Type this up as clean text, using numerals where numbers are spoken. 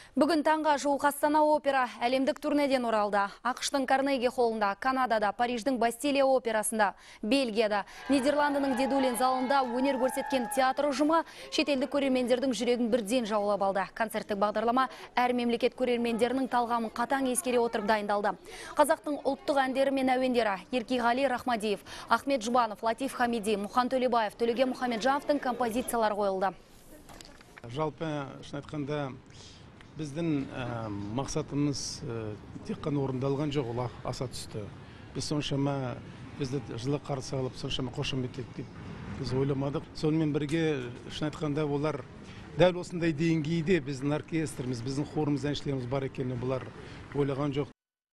Бүгін таңға жуық Астана опера әлемдік турнеден оралды. ақш-тың Карнеги холлында, Канадада, Париждің Бастилия операсында, Бельгияда, Нидерландының Дедулин залында өнер көрсеткен театр ұжымы шетелдік көрермендердің жүрегін бірден жаулап алды. Концерттік бағдарлама әр мемлекет көрермендерінің талғамын қатаң ескере отырып дайындалды. Қазақтың ұлттық әндері мен әуендері Еркеғали Рахмадиев, Ахмет Жұбанов, Латиф Хамиди, Мұхан Төлебаев, Төлеген Мұхамеджановтың композициялары қойылды. Жалпы шын айтқанда біздің мақсатымыз тек қана орындалған жоқ, ол аса түсті. Біз соншама бізді жылы қарсы алып, соншама қошемет етті деп біз ойламадық. Сонымен бірге шын айтқанда олар дәл осындай деңгейде біздің оркестріміз, біздің хорымыз, әншілеріміз бар екенін бұлар ойлаған жоқ.